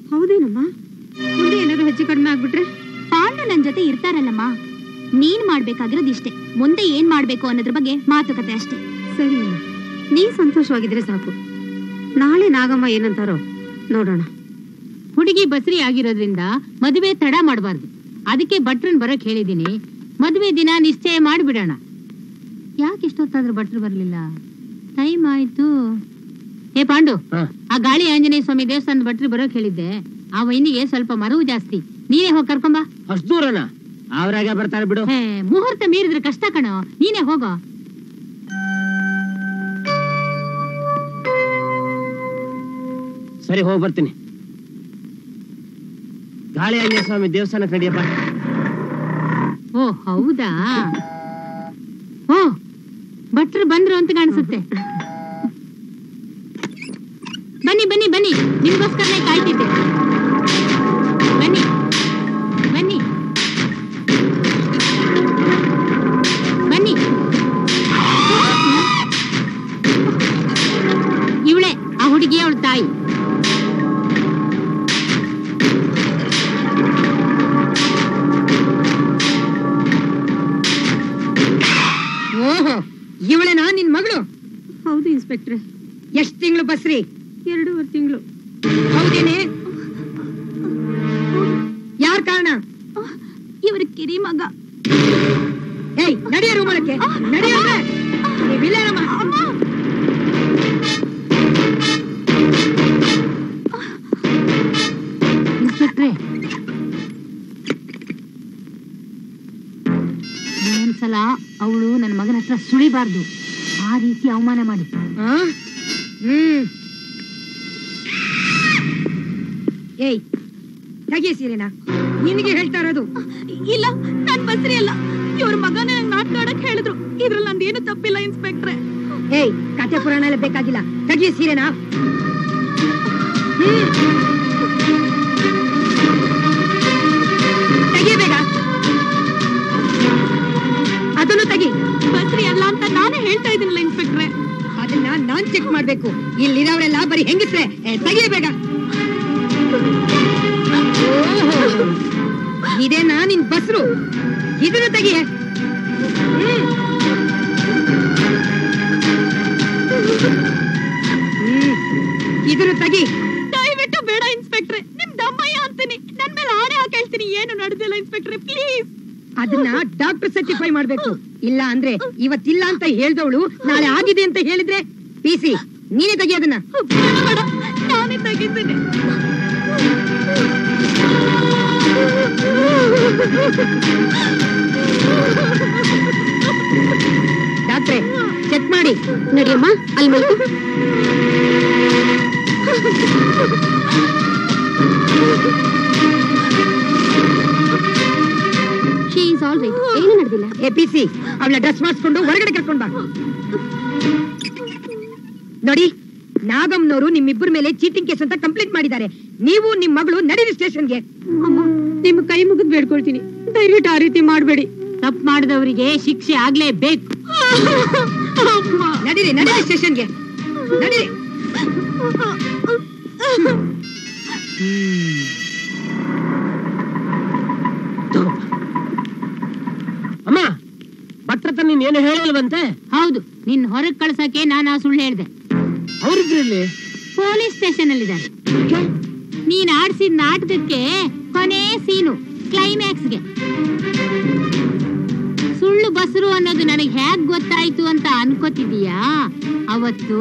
ಹೌದೇನಮ್ಮ? ಮುಂದೆ ಏನಾದ್ರು ಹೆಚ್ಚು ಕಡಿಮೆ ಆಗ್ಬಿಟ್ರೆ? ಪಾಂಡು ನನ್ ಜೊತೆ ಇರ್ತಾರಲ್ಲಮ್ಮ. ನೀನ್ ಮಾಡ್ಬೇಕಾಗಿರೋದು ಇಷ್ಟೇ. ಮುಂದೆ ಏನ್ ಮಾಡ್ಬೇಕು ಅನ್ನೋದ್ರ ಬಗ್ಗೆ ಮಾತುಕತೆ ಅಷ್ಟೇ. ಸರಿ ಅಮ್ಮ, ನೀನ್ ಸಂತೋಷವಾಗಿದ್ರೆ ಸಾಕು. ನಾಳೆ ನಾಗಮ್ಮ ಏನಂತಾರೋ ನೋಡೋಣ. ಹುಡುಗಿ ಬಸ್ರಿ ಆಗಿರೋದ್ರಿಂದ ಮದುವೆ ತಡ ಮಾಡಬಾರ್ದು. ಅದಕ್ಕೆ ಭಟ್ರನ್ ಬರೋಕ್ ಹೇಳಿದೀನಿ. ಮದುವೆ ದಿನ ನಿಶ್ಚಯ ಮಾಡಿಬಿಡೋಣ. ಯಾಕೆ ಇಷ್ಟೊತ್ತಾದ್ರೂ ಭಟ್ರು ಬರ್ಲಿಲ್ಲ? ಟೈಮ್ ಆಯ್ತು. ಏ ಪಾಂಡು, ಆ ಗಾಳಿ ಆಂಜನೇಯ ಸ್ವಾಮಿ ದೇವಸ್ಥಾನದ ಭಟ್ರು ಬರೋಕ್ ಹೇಳಿದ್ದೆ. ಆ ವೈನಿಗೆ ಸ್ವಲ್ಪ ಮರವು ಜಾಸ್ತಿ. ನೀನೇ ಹೋಗಿ ಕರ್ಕೊಂಬ. ಅಷ್ಟು ದೂರನ? ಅವ್ರಾಗ ಬರ್ತಾರೆ ಬಿಡು. ಮುಹೂರ್ತ ಮೀರಿದ್ರೆ ಕಷ್ಟ ಕಣೋ. ನೀನೇ ಹೋಗೋ. ಸರಿ, ಹೋಗಿ ಬರ್ತೀನಿ. ಗಾಳಿ ಆಂಜನೇಯ ಸ್ವಾಮಿ ದೇವಸ್ಥಾನಕ್ಕೆ ನಡಿಯಪ್ಪ. ಓ ಹೌದಾ? ಓ ಭಟ್ರು ಬಂದ್ರು ಅಂತ ಕಾಣಿಸುತ್ತೆ. ಬನ್ನಿ ಬನ್ನಿ ಬನ್ನಿ, ನಿಮ್ಗೋಸ್ಕರನೇ ಕಾಯ್ತಿದ್ದೆ. ಬನ್ನಿ ಬನ್ನಿ ಬನ್ನಿ. ಇವಳೆ ಆ ಹುಡುಗಿ, ಅವಳ ತಾಯಿ. ಓಹೋ, ಇವಳೆನಾ ನಿನ್ ಮಗಳು? ಹೌದು ಇನ್ಸ್ಪೆಕ್ಟ್ರೆ. ಎಷ್ಟ್ ತಿಂಗಳು ಬಸ್ರಿ? 2.5 ತಿಂಗಳು. ಹೌದೇನೆ? ಯಾರ್ ಕಾರಣ? ಇವ್ರ ಕಿರಿ ಮಗ. ಏಯ್, ನಡೆಯ ರೂಮಳಕ್ಕೆ ನಡೆಯ. ಇನ್ಸ್ಪೆಕ್ಟ್ರೆ, ಒಂದ್ಸಲ ಅವಳು ನನ್ನ ಮಗನ ಹತ್ರ ಸುಳಿಬಾರ್ದು. ಆ ರೀತಿ ಅವಮಾನ ಮಾಡಿ. ಏಯ್, ಹೇಗೆ ಸೀರೆನಾ? ನಿನಗೆ ಹೇಳ್ತಾ ಇರೋದು. ಇಲ್ಲ, ನಾನ್ ಬಸ್ರಿ ಅಲ್ಲ. ಇವ್ರ ಮಗನೇ ನಂಗೆ ಮಾತಾಡಕ್ ಹೇಳಿದ್ರು. ಇದ್ರಲ್ಲಿ ನಂದೇನು ತಪ್ಪಿಲ್ಲ ಇನ್ಸ್ಪೆಕ್ಟ್ರೆ. ಏಯ್, ಕಥೆ ಪುರಾಣ ಎಲ್ಲ ಬೇಕಾಗಿಲ್ಲ. ತೆಗಿಯ ಸೀರೆನಾ? ತೆಗಿಬೇಗ. ಅದನ್ನು ತೆಗಿ. ಬಸ್ರಿ ಅಲ್ಲ ಅಂತ ನಾನೇ ಹೇಳ್ತಾ ಇದ್ದೀನಲ್ಲ ಇನ್ಸ್ಪೆಕ್ಟ್ರೆ. ಅದನ್ನ ನಾನ್ ಚೆಕ್ ಮಾಡ್ಬೇಕು. ಇಲ್ಲಿರೋರೆಲ್ಲ ಬರೀ ಹೆಂಗಸ್ರೆ. ತೆಗಿಯಬೇಗ. ಇದೇನಾ ನಿನ್ ಬಸ್ರು? ಇದನ್ನು ತೆಗಿಯ. ಇದನ್ನು ತೆಗಿ. ದಯವಿಟ್ಟು ಬೇಡ ಇನ್ಸ್ಪೆಕ್ಟ್ರೆ. ನಿಮ್ ದಮ್ಮಯ್ಯ ಅಂತೀನಿ. ನನ್ ಮೇಲೆ ಆಣೆ ಹಾಕಿ ಹೇಳ್ತೀನಿ. ಏನು ನಡೆದಿಲ್ಲ ಇನ್ಸ್ಪೆಕ್ಟ್ರೆ, ಪ್ಲೀಸ್. ಅದನ್ನ ಡಾಕ್ಟರ್ ಸರ್ಟಿಫೈ ಮಾಡ್ಬೇಕು. ಇಲ್ಲ ಅಂದ್ರೆ ಇವತ್ತಿಲ್ಲ ಅಂತ ಹೇಳ್ದವಳು ನಾಳೆ ಆಗಿದೆ ಅಂತ ಹೇಳಿದ್ರೆ ಪಿಸಿ ನೀನೇ ತೆಗಿ. ಅದನ್ನ ನಾನೇ ತೆಗಿತೀನಿ. ಡಾಕ್ಟ್ರೆ, ಚೆಕ್ ಮಾಡಿ. ನಡಿಯಮ್ಮ, ಅಲ್ಲಿ ಮಲ್ಕೊ. She is all right. ಏನು ನಡೆದಿಲ್ಲ. ಎಪಿಸಿ ಅವಳ ಡ್ರೆಸ್ ಮಾಡಿಸ್ಕೊಂಡು ಹೊರಗಡೆ ಕರ್ಕೊಂಡ್ ಬಾ. ನೋಡಿ, ನಾಗಮ್ನವರು ನಿಮ್ಮಿಬ್ಬರ ಮೇಲೆ ಚೀಟಿಂಗ್ ಕೇಸ್ ಅಂತ ಕಂಪ್ಲೇಂಟ್ ಮಾಡಿದ್ದಾರೆ. ನೀವು ನಿಮ್ ಮಗಳು ನಡೀರಿ ಸ್ಟೇಷನ್ಗೆ. ನಿಮ್ ಕೈ ಮುಗಿದ್ ಬೇಡ್ಕೊಳ್ತೀನಿ, ದಯವಿಟ್ಟು ಆ ರೀತಿ ಮಾಡ್ಬೇಡಿ. ತಪ್ಪು ಮಾಡಿದವರಿಗೆ ಶಿಕ್ಷೆ ಆಗ್ಲೇಬೇಕು. ನಡೀರಿ ನಡೀರಿ ಸ್ಟೇಷನ್ಗೆ, ನಡೀರಿ. ಅಮ್ಮ, ಭಟ್ರತ ನೀನ್ ಏನು ಹೇಳಿಲ್ವಂತೆ? ಹೌದು, ನಿನ್ ಹೊರಗ್ ಕಳ್ಸಕ್ಕೆ ನಾನು ಆ ಸುಳ್ಳು ಹೇಳ್ದೆ. ಅವ್ರಿದ್ರಲ್ಲಿ ಪೊಲೀಸ್ ಸ್ಟೇಷನ್ ಅಲ್ಲಿದ್ದಾರೆ. ನೀನ್ ಆಡ್ಸಿದ ನಾಟಕಕ್ಕೆ ಕೊನೆ ಸೀನು, ಕ್ಲೈಮ್ಯಾಕ್ಸ್ಗೆ. ಸುಳ್ಳು ಬಸರು ಅನ್ನೋದು ನನಗೆ ಹೇಗ್ ಗೊತ್ತಾಯ್ತು ಅಂತ ಅನ್ಕೋತಿದೀಯಾ? ಅವತ್ತು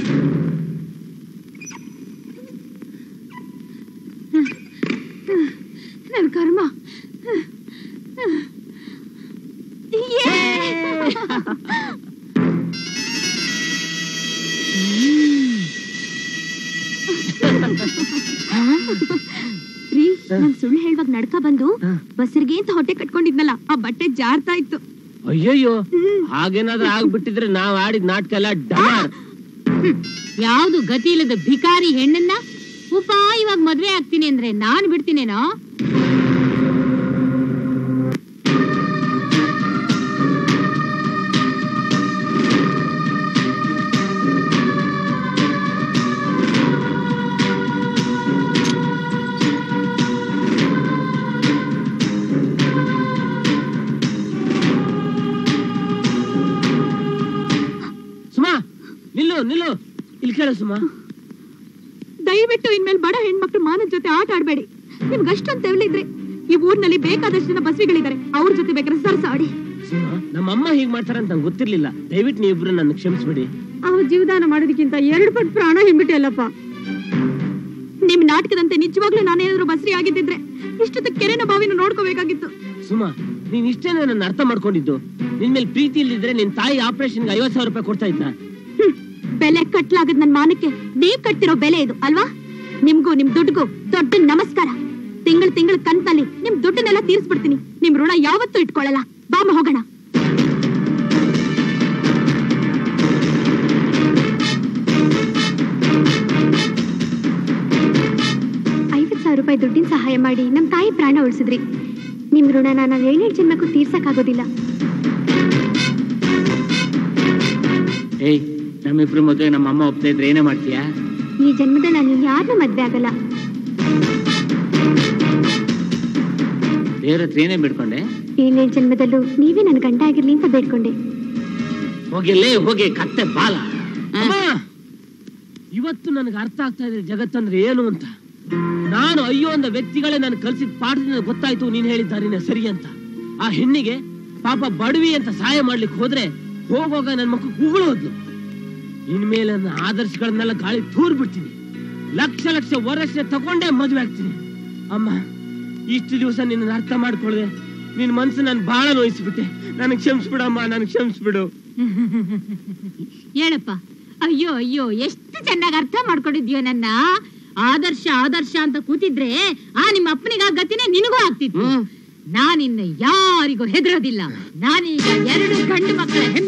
ನನ್ ಕರ್ಮ. ನಂಗ್ ಸುಳ್ಳು ಹೇಳುವಾಗ ನಡ್ಕ ಬಂದು ಬಸ್ರಿಗೆ ಅಂತ ಹೊಟ್ಟೆ ಕಟ್ಕೊಂಡಿದ್ನಲ್ಲ, ಆ ಬಟ್ಟೆ ಜಾರ್ತಾ ಇತ್ತು. ಅಯ್ಯಯ್ಯೋ, ಹಾಗೇನಾದ್ರೂ ಆಗ್ಬಿಟ್ಟಿದ್ರೆ ನಾವ್ ಆಡಿದ ನಾಟಕ ಎಲ್ಲ ಡಮಾರ್. ಯಾವ್ದು ಗತಿ ಇಲ್ಲದ ಭಿಕಾರಿ ಹೆಣ್ಣನ್ನ ಉಪಾಯವಾಗಿ ಮದ್ವೆ ಆಗ್ತೀನಿ ಅಂದ್ರೆ ನಾನ್ ಬಿಡ್ತೀನೇನೋ? ನಿಲ್ಲು ಇಲ್ಲಿ ಕೇಳು ಸುಮಾ. ದಯವಿಟ್ಟು ಇನ್ಮೇಲೆ ಬಡ ಹೆಣ್ಮಕ್ಳು ಮಾನದ ಜೊತೆ ಆಟ ಆಡ್ಬೇಡಿ. ನಿಮ್ಗೆ ಅಷ್ಟೊಂದು ತೆವಲಿದ್ರೆ ಈ ಊರ್ನಲ್ಲಿ ಬೇಕಾದಷ್ಟು ಜನ ಬಸ್ವಿಗಳಿದ್ದಾರೆ, ಅವ್ರ ಜೊತೆ ಬೇಕಾದ್ರೆ ಸರ್ಸಾಡಿ. ಸುಮಾ, ನಮ್ಮಮ್ಮ ಹೀಗ್ ಮಾಡ್ತಾರ ಅಂತ ನಂಗೆ ಗೊತ್ತಿರ್ಲಿಲ್ಲ. ದಯವಿಟ್ಟು ನೀವಿಬ್ರು ನನ್ನ ಕ್ಷಮಿಸ್ಬಿಡಿ. ಅವ್ರು ಜೀವದಾನ ಮಾಡೋದಕ್ಕಿಂತ 2 ಪಟ್ಟು ಪ್ರಾಣ ಹಿಂಬಿಟ್ಟಲ್ಲಪ್ಪ. ನಿಮ್ ನಾಟಕದಂತೆ ನಿಜವಾಗ್ಲೂ ನಾನೇನಾದ್ರೂ ಬಸ್ರಿ ಆಗಿದ್ದಿದ್ರೆ ಇಷ್ಟೊತ್ತ ಕೆರೆನ ಬಾವಿನ ನೋಡ್ಕೋಬೇಕಾಗಿತ್ತು. ಸುಮಾ, ನೀನ್ ಇಷ್ಟೇನ ನನ್ನ ಅರ್ಥ ಮಾಡ್ಕೊಂಡಿದ್ದು. ನಿನ್ ಮೇಲೆ ಪ್ರೀತಿ ಇಲ್ದಿದ್ರೆ ನಿನ್ ತಾಯಿ ಆಪರೇಷನ್ಗೆ 50,000 ರೂಪಾಯಿ ಕೊಡ್ತಾ ಇದ್ದ. ಬೆಲೆ ಕಟ್ಲಾಗದ್ ನನ್ ಮಾನಕ್ಕೆ ನೀವ್ ಕಟ್ತಿರೋ ಬೆಲೆ ಇದು ಅಲ್ವಾ? ನಿಮ್ಗೂ ನಿಮ್ ದುಡ್ಡಿಗೂ ದೊಡ್ಡ ನಮಸ್ಕಾರ. ತಿಂಗಳ ಕಂತಲ್ಲಿ ನಿಮ್ ದುಡ್ಡನ್ನೆಲ್ಲ ತೀರ್ಸ್ಬಿಡ್ತೀನಿ. ನಿಮ್ ಋಣ ಯಾವತ್ತೂ ಇಟ್ಕೊಳ್ಳಲ್ಲ. ಬಾಮ ಹೋಗೋಣ. 50,000 ರೂಪಾಯಿ ದುಡ್ಡಿನ ಸಹಾಯ ಮಾಡಿ ನಮ್ ತಾಯಿ ಪ್ರಾಣ ಉಳಿಸಿದ್ರಿ. ನಿಮ್ ಋಣನ ನಾವ್ 7 ಜನ್ಮಕ್ಕೂ ತೀರ್ಸಕ್ಕಾಗೋದಿಲ್ಲ. ಏಯ್, ನಮ್ಮಿಬ್ರು ಮದುವೆ ನಮ್ಮ ಅಮ್ಮ ಒಪ್ತಾ ಇದ್ರೆ ಏನೇ ಮಾಡ್ತೀಯಾ? ಈ ಜನ್ಮದಲ್ಲಿ ನಾನು ಯಾರನ್ನೂ ಮದ್ವೆ ಆಗಲ್ಲ. ದೇವ್ರ ಹತ್ರ ಏನೇ ಬಿಡ್ಕೊಂಡೆ? 7 ಜನ್ಮದಲ್ಲೂ ನೀವೇ ನನ್ ಗಂಡ ಆಗಿರ್ಲಿ ಅಂತ ಬೇಡ್ಕೊಂಡೆ. ಹೋಗಿ ಕತ್ತೆ ಬಾಲ. ಇವತ್ತು ನನಗೆ ಅರ್ಥ ಆಗ್ತಾ ಇದೆ ಜಗತ್ತಂದ್ರೆ ಏನು ಅಂತ. ನಾನು ಅಯ್ಯೋ ಅಂದ ವ್ಯಕ್ತಿಗಳೇ ನಾನು ಕಲ್ಸಿದ ಪಾಠದಿಂದ ಗೊತ್ತಾಯ್ತು ನೀನ್ ಹೇಳಿದ ದಾರಿನ ಸರಿ ಅಂತ. ಆ ಹೆಣ್ಣಿಗೆ ಪಾಪ ಬಡವಿ ಅಂತ ಸಹಾಯ ಮಾಡ್ಲಿಕ್ಕೆ ಹೋದ್ರೆ ಹೋಗೋಗ ನನ್ನ ಮಕ್ಕಳು ಕೂಗಳೋದ್ಲು. ಇನ್ಮೇಲೆ ನನ್ನ ಆದರ್ಶಗಳನ್ನೆಲ್ಲ ಗಾಳಿ ತೂರ್ ಬಿಡ್ತೀನಿ. ಲಕ್ಷ ವರಸೆ ತಗೊಂಡೇ ಮದುವೆ ಆಗ್ತೀನಿ. ಅಮ್ಮ, ಇಷ್ಟು ದಿವಸ ನಿನ್ನ ಅರ್ಥ ಮಾಡ್ಕೊಳ್ಳದೆ ನಿನ್ ಮನ್ಸು ನಾನು ಬಹಳ ನೋಯಿಸ್ಬಿಟ್ಟೆ. ನನಗೆ ಕ್ಷಮಿಸ್ಬಿಡಮ್ಮ, ನನಗೆ ಕ್ಷಮಿಸ್ಬಿಡು. ಹೇಳಪ್ಪ. ಅಯ್ಯೋ ಅಯ್ಯೋ, ಎಷ್ಟು ಚೆನ್ನಾಗಿ ಅರ್ಥ ಮಾಡ್ಕೊಂಡಿದ್ಯೋ ನನ್ನ. ಆದರ್ಶ ಅಂತ ಕೂತಿದ್ರೆ ನಿಮ್ಮ ಅಪ್ಪನಿಗೆ ಗತಿನೇ ನಿನಗೂ ಆಗ್ತಿತ್ತು. ನಾನಿನ್ನ ಯಾರಿಗೂ ಹೆದರೋದಿಲ್ಲ. ನಾನೀಗ 2 ಗಂಡು ಮಕ್ಕಳ